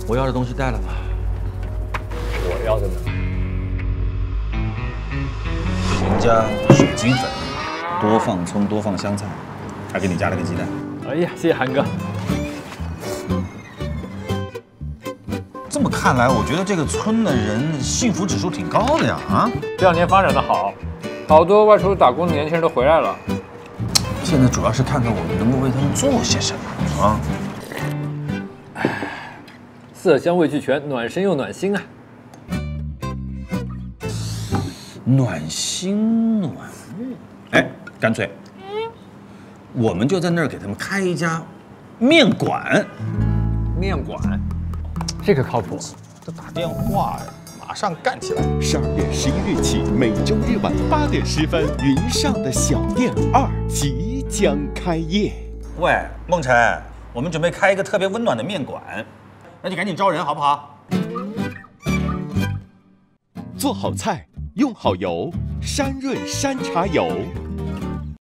我要的东西带了吗？ 我要的呢？ 秦江水晶粉，多放葱，多放香菜，还给你加了个鸡蛋。 哎呀，谢谢韩哥。 这么看来，我觉得这个村的人幸福指数挺高的呀！啊， 这两年发展的好，好多外出打工的年轻人都回来了。 现在主要是看看我们能够为他们做些什么啊。 色香味俱全，暖身又暖心啊！ 暖心暖胃，哎，干脆我们就在那儿给他们开一家面馆。 面馆，这个靠谱。 这打电话呀，马上干起来。 12月11日起，每周日晚8点10分，云上的小店2即将开业。 喂，梦辰，我们准备开一个特别温暖的面馆，那你赶紧招人好不好？ 做好菜，用好油，山润山茶油。